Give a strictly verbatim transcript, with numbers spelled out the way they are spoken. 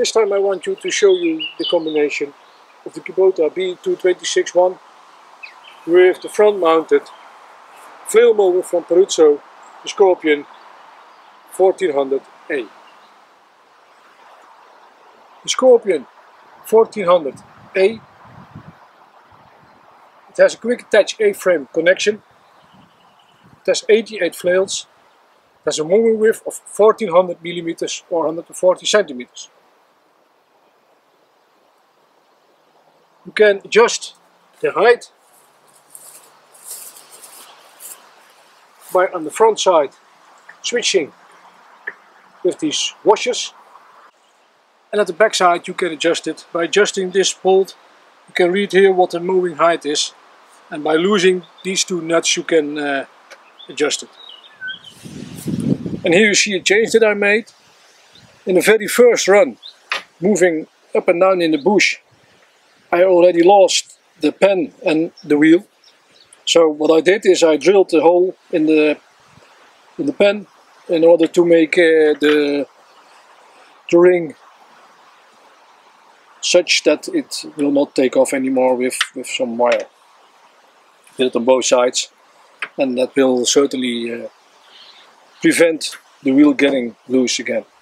this time I want you to show you the combination of the Kubota B two two six one with the front mounted Flail Mower from Peruzzo Scorpion fourteen hundred A. The Scorpion fourteen hundred A, it has a quick attach A-frame connection, it has eighty-eight flails, it has a mowing width of fourteen hundred millimeters or one hundred forty centimeters. You can adjust the height by on the front side switching with these washers, and at the back side you can adjust it by adjusting this bolt. You can read here what the mowing height is, and by losing these two nuts you can uh, adjust it. And here you see a change that I made. In the very first run, moving up and down in the bush, I already lost the pen and the wheel. So what I did is I drilled a hole in the in the pen in order to make uh, the, the ring such that it will not take off anymore with, with some wire. Did it on both sides, and that will certainly uh, prevent the wheel getting loose again.